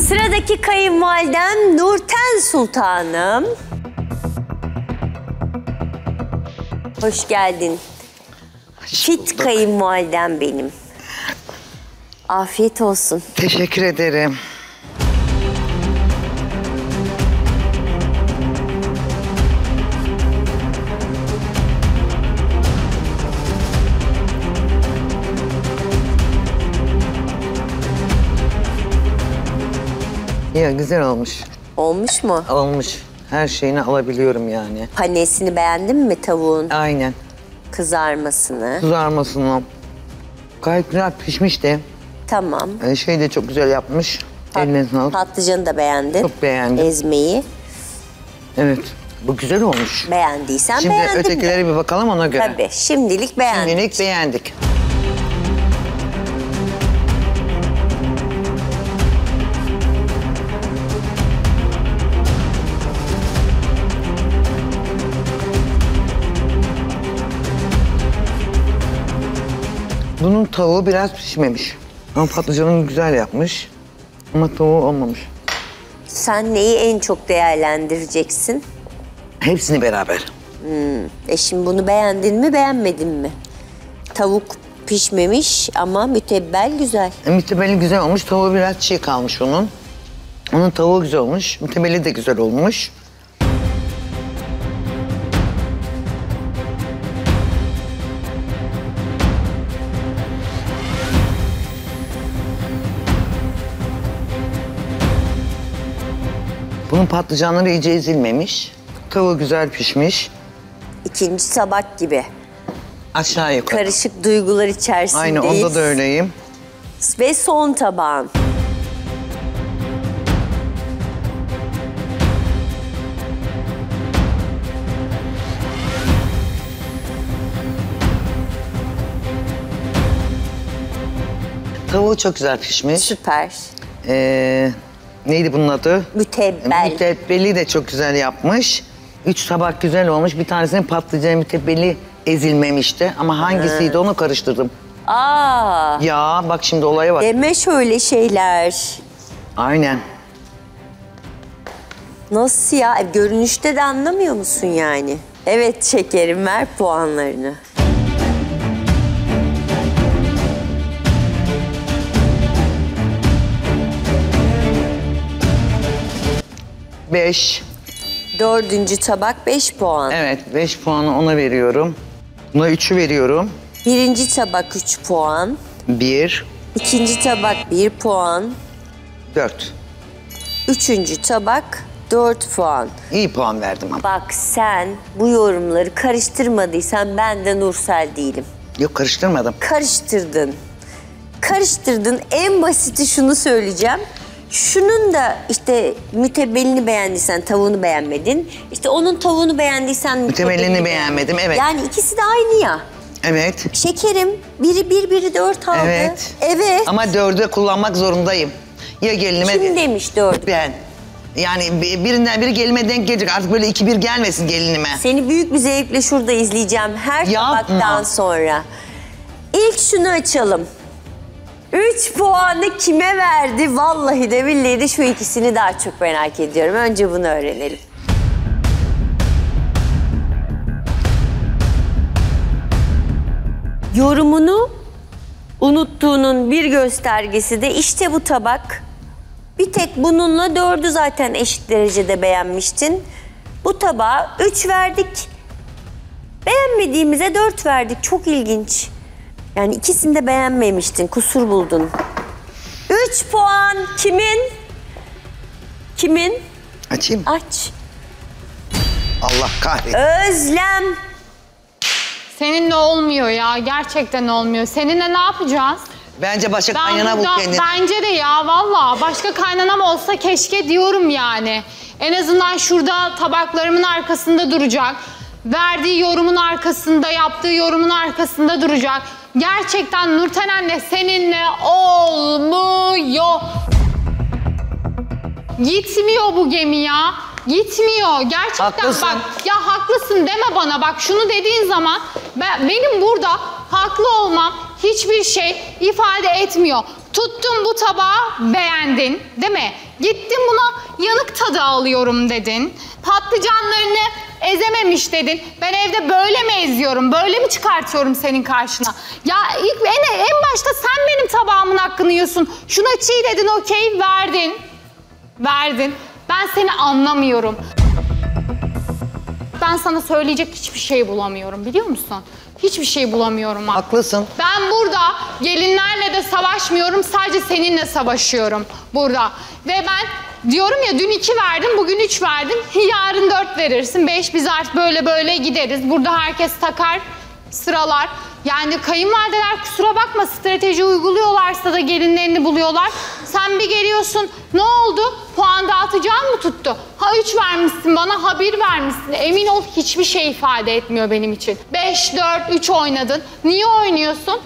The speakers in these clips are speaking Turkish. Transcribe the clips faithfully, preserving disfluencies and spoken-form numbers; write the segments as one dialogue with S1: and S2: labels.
S1: Sıradaki kayınvalidem Nurten Sultanım. Hoş geldin. Fit kayınvalidem benim. Afiyet olsun.
S2: Teşekkür ederim. Ya güzel olmuş.
S1: Olmuş mu?
S2: Olmuş. Her şeyini alabiliyorum yani.
S1: Panesini beğendin mi tavuğun?
S2: Aynen.
S1: Kızarmasını.
S2: Kızarmasını. Gayet güzel pişmiş de.
S1: Tamam.
S2: Ee, şey de çok güzel yapmış.
S1: Pat
S2: Eline sağlık.
S1: Patlıcanı da beğendin.
S2: Çok beğendim.
S1: Ezmeyi.
S2: Evet. Bu güzel olmuş.
S1: Beğendiysen
S2: Şimdi
S1: beğendin
S2: ötekilere
S1: de.
S2: bir bakalım ona göre.
S1: Tabii. Şimdilik beğendik.
S2: Şimdilik beğendik. Bunun tavuğu biraz pişmemiş. Ama patlıcanını güzel yapmış. Ama tavuğu olmamış.
S1: Sen neyi en çok değerlendireceksin?
S2: Hepsini beraber.
S1: Hmm. E şimdi bunu beğendin mi, beğenmedin mi? Tavuk pişmemiş ama mütebbel güzel.
S2: E, mütebeli güzel olmuş. Tavuğu biraz çiğ kalmış onun. Onun tavuğu güzel olmuş. Mütebeli de güzel olmuş. Bunun patlıcanları iyice ezilmemiş. Tavuğu güzel pişmiş.
S1: İkinci tabak gibi.
S2: Aşağı yukarı.
S1: Karışık duygular içerisindeyiz.
S2: Aynı onda da öyleyim.
S1: Ve son tabağın.
S2: Tavuğu çok güzel pişmiş.
S1: Süper.
S2: Ee, neydi bunun adı?
S1: Mütebbel.
S2: Mütebbeli de çok güzel yapmış. Üç tabak güzel olmuş. Bir tanesinin patlıcan mütebbeli ezilmemişti. Ama hangisiydi
S1: Ha.
S2: onu karıştırdım.
S1: Aa.
S2: Ya bak şimdi olaya bak.
S1: Deme şöyle şeyler.
S2: Aynen.
S1: Nasıl ya? E, görünüşte de anlamıyor musun yani? Evet şekerim, ver puanlarını.
S2: Beş.
S1: Dördüncü tabak beş puan.
S2: Evet, beş puanı ona veriyorum. Buna üçü veriyorum.
S1: Birinci tabak üç puan.
S2: Bir,
S1: İkinci tabak bir puan.
S2: dört.
S1: Üçüncü tabak dört puan.
S2: İyi puan verdim ama.
S1: Bak sen bu yorumları karıştırmadıysan ben de Nursel değilim.
S2: Yok karıştırmadım.
S1: Karıştırdın. Karıştırdın. En basiti şunu söyleyeceğim. Şunun da işte mütebbelini beğendiysen tavuğunu beğenmedin. İşte onun tavuğunu beğendiysen
S2: Mütebellini beğenmedim, evet.
S1: Yani ikisi de aynı ya.
S2: Evet.
S1: Şekerim biri bir biri dört aldı.
S2: Evet.
S1: Evet.
S2: Ama dördü kullanmak zorundayım. Ya gelinime...
S1: Kim demiş dördü?
S2: Ben. Yani birinden biri gelinime denk gelecek. Artık böyle iki bir gelmesin gelinime.
S1: Seni büyük bir zevkle şurada izleyeceğim her
S2: Yapma.
S1: tabaktan sonra. İlk şunu açalım. Üç puanı kime verdi? Vallahi de billahi de şu ikisini daha çok merak ediyorum. Önce bunu öğrenelim. Yorumunu unuttuğunun bir göstergesi de işte bu tabak. Bir tek bununla dördü zaten eşit derecede beğenmiştin. Bu tabağa üç verdik. Beğenmediğimize dört verdik. Çok ilginç. Yani ikisini de beğenmemiştin, kusur buldun. Üç puan kimin? Kimin?
S2: Açayım.
S1: Aç.
S2: Allah kahretsin.
S1: Özlem.
S3: Seninle olmuyor ya, gerçekten olmuyor. Seninle ne yapacağız?
S2: Bence başka
S3: Ben
S2: kaynana bul
S3: burada-
S2: kendini.
S3: Bence de ya, vallahi başka kaynanam olsa keşke diyorum yani. En azından şurada tabaklarımın arkasında duracak. Verdiği yorumun arkasında, yaptığı yorumun arkasında duracak. Gerçekten Nurten anne seninle olmuyor. Gitmiyor bu gemi ya. Gitmiyor. Gerçekten
S2: Haklısın.
S3: bak ya, haklısın deme bana. Bak şunu dediğin zaman ben, benim burada haklı olmam hiçbir şey ifade etmiyor. Tuttun bu tabağı, beğendin değil mi? Gittin buna yanık tadı alıyorum dedin. Patlıcanlarını ezememiş dedin. Ben evde böyle mi eziyorum? Böyle mi çıkartıyorum senin karşına? Ya ilk en, en başta sen benim tabağımın hakkını yiyorsun. Şuna çiğ dedin, okey, verdin. Verdin. Ben seni anlamıyorum. Ben sana söyleyecek hiçbir şey bulamıyorum, biliyor musun? Hiçbir şey bulamıyorum. Bak.
S2: Haklısın.
S3: Ben burada gelinlerle de savaşmıyorum, sadece seninle savaşıyorum burada. Ve ben diyorum ya, dün iki verdim, bugün üç verdim, yarın dört verirsin, beş, biz artık böyle böyle gideriz. Burada herkes takar, sıralar. Yani kayınvalideler kusura bakma, strateji uyguluyorlarsa da gelinlerini buluyorlar. Sen bir geliyorsun, ne oldu? Puan dağıtacağın mı tuttu? Ha üç vermişsin bana, ha bir vermişsin. Emin ol hiçbir şey ifade etmiyor benim için. beş, dört, üç oynadın. Niye oynuyorsun?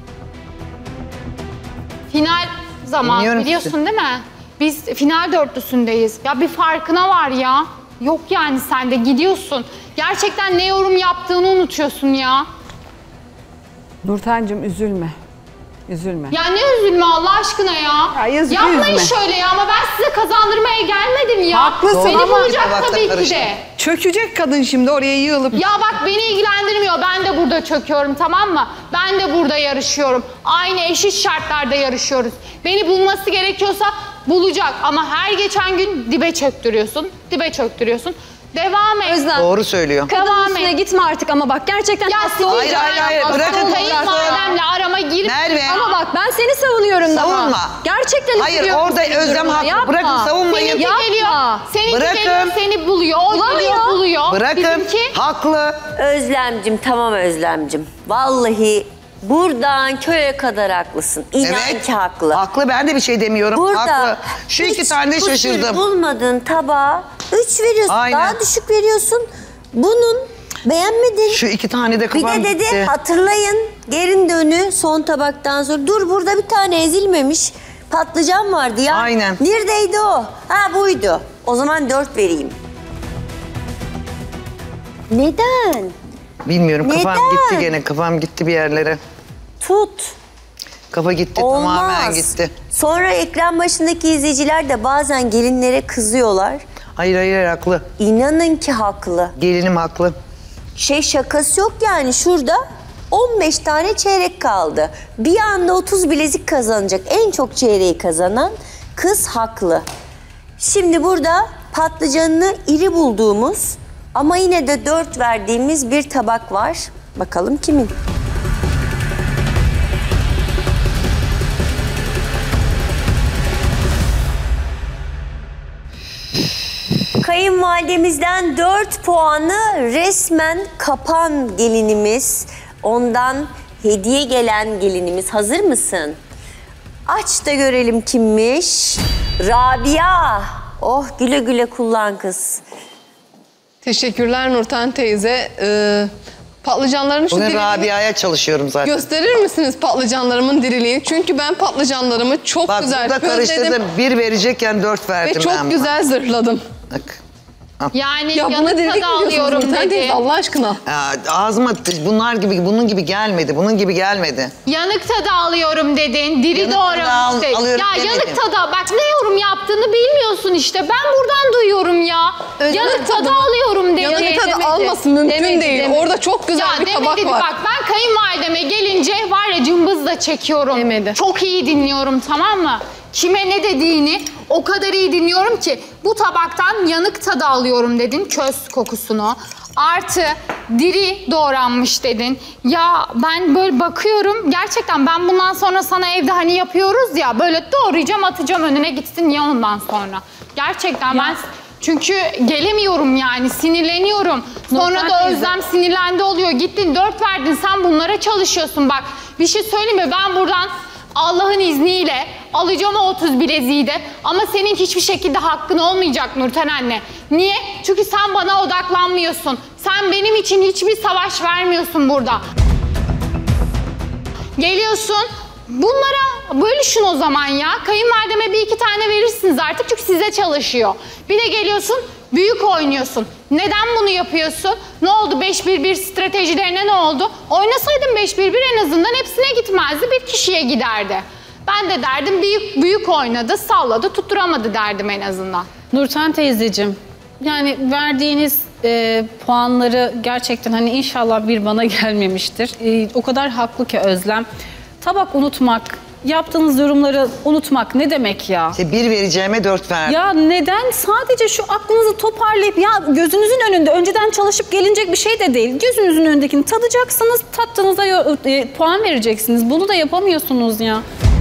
S3: Final zaman
S2: Bilmiyorum
S3: biliyorsun
S2: sizi.
S3: değil mi? Biz final dörtlüsündeyiz. Ya bir farkına var ya. Yok yani, sen de gidiyorsun. Gerçekten ne yorum yaptığını unutuyorsun ya.
S4: Nurten'cim üzülme. Üzülme.
S3: Ya ne üzülme Allah aşkına ya.
S4: Ya yazık,
S3: Yapmayın
S4: üzme.
S3: şöyle ya, ama ben size kazandırmaya gelmedim ya.
S4: Haklısın
S3: Beni
S4: ama-
S3: bulacak
S2: Tabakta
S3: tabii ki
S2: karıştı.
S3: de.
S4: Çökecek kadın şimdi oraya yığılıp.
S3: Ya bak, beni ilgilendirmiyor. Ben de burada çöküyorum, tamam mı? Ben de burada yarışıyorum. Aynı eşit şartlarda yarışıyoruz. Beni bulması gerekiyorsa bulacak. Ama her geçen gün dibe çöktürüyorsun. Dibe çöktürüyorsun. Devam et.
S5: Özlem.
S2: Doğru söylüyor.
S5: Kadın
S3: Devam
S5: üstüne
S3: et.
S5: gitme artık ama bak gerçekten
S3: Ya
S5: haklı
S3: siz
S5: ol-
S2: Hayır, hayır, hayır, bırakın.
S3: Kayınvalidemle arama girip...
S2: Merve.
S5: Ama bak ben seni savunuyorum daha.
S2: Savunma.
S5: Gerçekten
S2: Hayır,
S5: üzülüyorum
S2: orada
S5: senin
S2: Özlem
S5: durumuna.
S2: haklı.
S5: Yapma.
S2: Bırakın savunmayın.
S3: Seninki
S5: Yapma.
S3: geliyor, seninki
S2: Bırakın.
S3: geliyor, seni buluyor. O
S5: Bulamıyor.
S3: geliyor, buluyor.
S2: Bırakın.
S3: Bizimki...
S2: Haklı.
S1: Özlemcim, tamam Özlemcim. Vallahi buradan köye kadar haklısın. İnan
S2: Evet.
S1: ki haklı.
S2: Haklı, ben de bir şey demiyorum.
S1: Burada
S2: Haklı. Şu iki
S1: hiç
S2: tane
S1: kusur
S2: şaşırdım.
S1: bulmadığın tabağa üç veriyorsun.
S2: Aynen.
S1: Daha düşük veriyorsun. Bunun beğenmedin.
S2: Şu iki tane de
S1: Bir
S2: kafam
S1: de dedi
S2: gitti.
S1: hatırlayın, gerin dönü son tabaktan sonra. Dur, burada bir tane ezilmemiş patlıcan vardı ya.
S2: Aynen.
S1: Neredeydi o? Ha, buydu. O zaman dört vereyim. Neden?
S2: Bilmiyorum, kafam
S1: Neden?
S2: gitti gene. Kafam gitti bir yerlere.
S1: Tut.
S2: Kafa gitti,
S1: Olmaz.
S2: tamamen gitti.
S1: Sonra ekran başındaki izleyiciler de bazen gelinlere kızıyorlar.
S2: Hayır, hayır, hayır, haklı.
S1: İnanın ki haklı.
S2: Gelinim haklı.
S1: Şey, şakası yok yani, şurada on beş tane çeyrek kaldı. Bir anda otuz bilezik kazanacak. En çok çeyreği kazanan kız haklı. Şimdi burada patlıcanını iri bulduğumuz ama yine de dört verdiğimiz bir tabak var. Bakalım kimin? Kayınvalidemizden dört puanı resmen kapan gelinimiz. Ondan hediye gelen gelinimiz. Hazır mısın? Aç da görelim kimmiş. Rabia. Oh, güle güle kullan kız.
S6: Teşekkürler Nurten teyze. Ee, patlıcanların şu
S2: Bugün
S6: diriliğini
S2: Rabia'ya çalışıyorum zaten.
S6: gösterir misiniz patlıcanlarımın diriliğini? Çünkü ben patlıcanlarımı çok
S2: Bak,
S6: güzel
S2: burada karıştırdım.
S6: közledim
S2: Bir verecekken dört verdim
S6: ve çok
S2: ben.
S6: güzel zırhladım.
S2: Bak.
S3: Yani
S6: Ya buna
S3: yanık
S6: dirilik mi
S3: tadı
S6: diyorsunuz
S3: alıyorum
S6: Nurten
S3: dedi.
S6: teyze Allah aşkına?
S2: Aa, ağzıma t- bunlar gibi, bunun gibi gelmedi. Bunun gibi gelmedi.
S3: Yanık tadı alıyorum dedin, diri
S2: Yanık tadı al-
S3: doğramış dedin.
S2: alıyorum
S3: Ya
S2: demedim.
S3: yanık tadı, bak ne yorum yaptığını bilmiyorsun işte. Ben buradan duyuyorum ya.
S6: Özlem
S3: yanık tadı
S6: tadı-
S3: alıyorum dedi.
S6: Yanık tadı
S3: Demedi.
S6: almasın mümkün
S3: Demedi,
S6: değil.
S3: demedi.
S6: Orada çok güzel
S3: Ya
S6: bir
S3: demedi,
S6: tabak var.
S3: bak ben kayınvalideme gelince var ya cımbızla çekiyorum.
S6: Demedi.
S3: Çok iyi dinliyorum, tamam mı? Kime ne dediğini o kadar iyi dinliyorum ki bu tabaktan yanık tadı alıyorum dedin, köz kokusunu. Artı diri doğranmış dedin. Ya ben böyle bakıyorum, gerçekten ben bundan sonra sana evde hani yapıyoruz ya, böyle doğrayacağım atacağım önüne gitsin ya ondan sonra. Gerçekten ben çünkü gelemiyorum yani, sinirleniyorum. Sonra da Özlem sinirlendi oluyor. Gittin dört verdin, sen bunlara çalışıyorsun. Bak bir şey söyleyeyim mi, ben buradan Allah'ın izniyle alacağım o otuz bileziği de, ama senin hiçbir şekilde hakkın olmayacak Nurten anne. Niye? Çünkü sen bana odaklanmıyorsun. Sen benim için hiçbir savaş vermiyorsun burada. Geliyorsun, bunlara bölüşün o zaman ya. Kayınvalideme bir iki tane verirsiniz artık çünkü size çalışıyor. Bir de geliyorsun, büyük oynuyorsun. Neden bunu yapıyorsun? Ne oldu? beş bir bir stratejilerine ne oldu? Oynasaydın beş bir bir en azından hepsine gitmezdi, bir kişiye giderdi. Ben de derdim büyük büyük oynadı, salladı, tutturamadı derdim en azından.
S7: Nurten teyzeciğim, yani verdiğiniz e, puanları gerçekten hani inşallah bir bana gelmemiştir. E, o kadar haklı ki Özlem. Tabak unutmak, yaptığınız yorumları unutmak ne demek ya?
S2: İşte bir vereceğime dört verdim.
S7: Ya neden? Sadece şu aklınızı toparlayıp ya gözünüzün önünde önceden çalışıp gelinecek bir şey de değil. Gözünüzün önündekini tadacaksınız, tattığınızda e, puan vereceksiniz. Bunu da yapamıyorsunuz ya.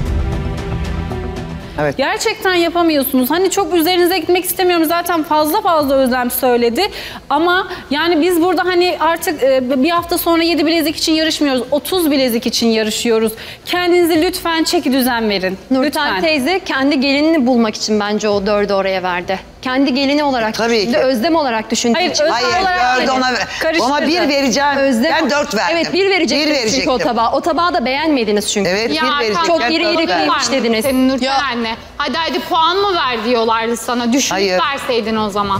S2: Evet.
S7: Gerçekten yapamıyorsunuz. Hani çok üzerinize gitmek istemiyorum. Zaten fazla fazla Özlem söyledi. Ama yani biz burada hani artık e, bir hafta sonra yedi bilezik için yarışmıyoruz. otuz bilezik için yarışıyoruz. Kendinizi lütfen çeki düzen verin.
S5: Nurten
S7: Lütfen.
S5: teyze kendi gelinini bulmak için bence o dördü oraya verdi. Kendi gelini olarak
S2: Tabii
S5: düşündü,
S2: ki.
S5: Özlem olarak düşündüğü
S7: Hayır,
S5: için.
S7: Özlem
S2: Hayır,
S7: olarak
S2: dördü
S7: değil.
S2: ona ver.
S7: Karıştırdı.
S2: Ona bir vereceğim.
S5: Özlem,
S2: Ben dört verdim.
S5: Evet bir verecektiniz çünkü
S2: verecektim.
S5: o tabağa. O tabağı da beğenmediniz çünkü.
S2: Evet,
S3: Ya
S2: bir verecektim.
S5: çok
S2: Ben
S5: iri
S2: dört
S5: iri
S2: verdim.
S5: kıymış dediniz.
S3: Senin Nurten
S6: Ya-
S3: anne. Hadi hadi puan mı ver diyorlardı sana. Düşük
S2: Hayır.
S3: verseydin o zaman.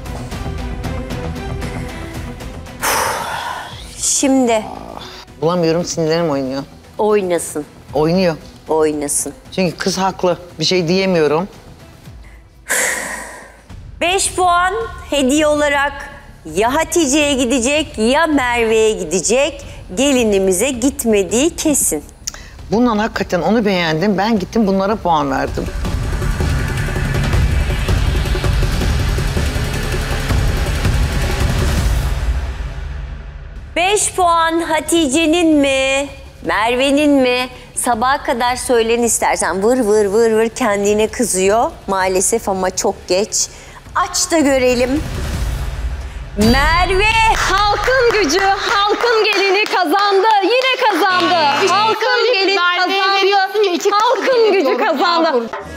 S1: Şimdi
S2: Bulamıyorum, sinirlerim oynuyor.
S1: oynasın,
S2: Oynuyor.
S1: oynasın.
S2: Çünkü kız haklı. Bir şey diyemiyorum.
S1: beş puan hediye olarak ya Hatice'ye gidecek ya Merve'ye gidecek. Gelinimize gitmediği kesin.
S2: Bundan hakikaten onu beğendim. Ben gittim bunlara puan verdim.
S1: beş puan Hatice'nin mi, Merve'nin mi? Sabaha kadar söylen istersen. Vır vır vır vır kendine kızıyor maalesef ama çok geç. Aç da görelim. Merve!
S5: Halkın gücü, halkın gelini kazandı. Yine kazandı.
S3: Bir şey
S5: Halkın
S3: söyleyeyim mi?
S5: gelini
S3: Merve'ye
S5: kazandı.
S3: veriyorsun ya, iki kız
S5: Halkın gücü
S3: veriyorum ya
S5: kazandı.
S3: burada.